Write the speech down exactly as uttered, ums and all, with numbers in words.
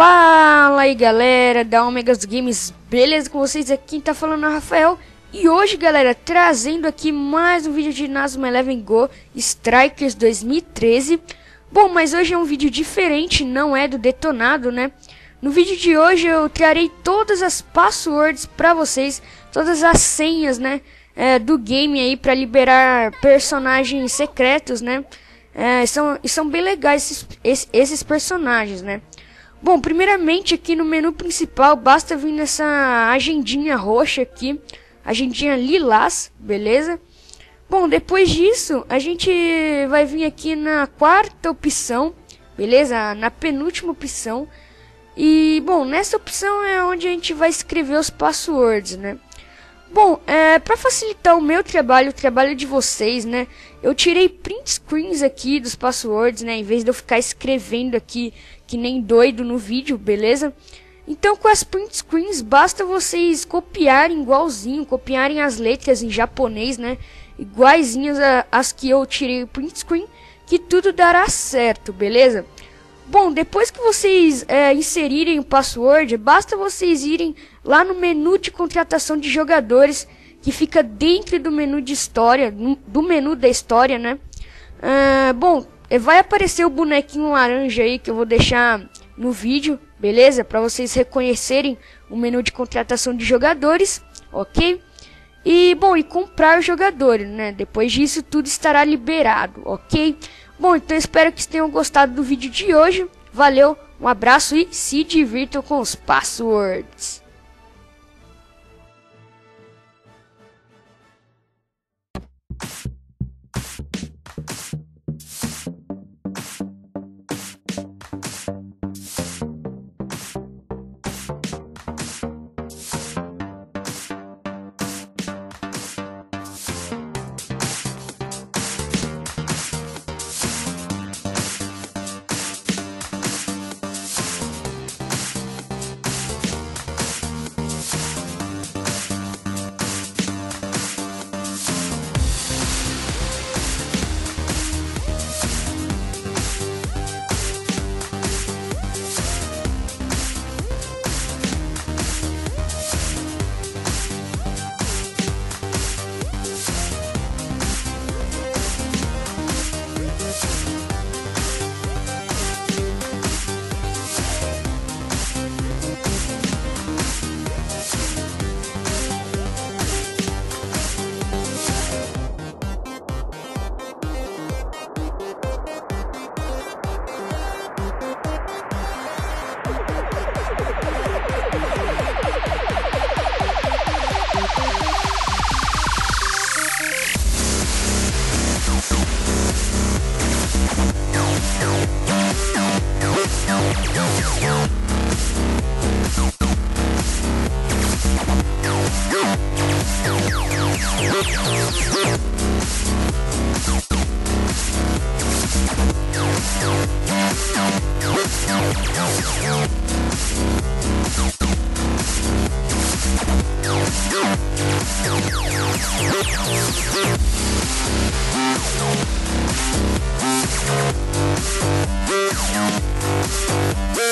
Fala aí galera da Omegas Games, beleza com vocês? Aqui quem tá falando é o Rafael. E hoje galera, trazendo aqui mais um vídeo de Inazuma Eleven Go Strikers dois mil e treze. Bom, mas hoje é um vídeo diferente, não é do detonado, né? No vídeo de hoje eu trarei todas as passwords pra vocês, todas as senhas, né, é, do game aí pra liberar personagens secretos, né? É, são, são bem legais esses, esses, esses personagens, né? Bom, primeiramente aqui no menu principal basta vir nessa agendinha roxa aqui, agendinha lilás, beleza? Bom, depois disso a gente vai vir aqui na quarta opção, beleza? Na penúltima opção. E bom, nessa opção é onde a gente vai escrever os passwords, né? Bom, é, para facilitar o meu trabalho, o trabalho de vocês, né? Eu tirei print screens aqui dos passwords, né? Em vez de eu ficar escrevendo aqui que nem doido no vídeo, beleza? Então com as print screens basta vocês copiarem igualzinho, copiarem as letras em japonês, né? Iguaizinhas as que eu tirei o print screen, que tudo dará certo, beleza? Bom, depois que vocês é, inserirem o password, basta vocês irem lá no menu de contratação de jogadores, que fica dentro do menu de história, do menu da história, né? Uh, bom, vai aparecer o bonequinho laranja aí que eu vou deixar no vídeo, beleza? Para vocês reconhecerem o menu de contratação de jogadores, ok? E, bom, e comprar os jogadores, né? Depois disso tudo estará liberado, ok? Bom, então espero que tenham gostado do vídeo de hoje. Valeu, um abraço e se divirtam com os passwords. Yeah.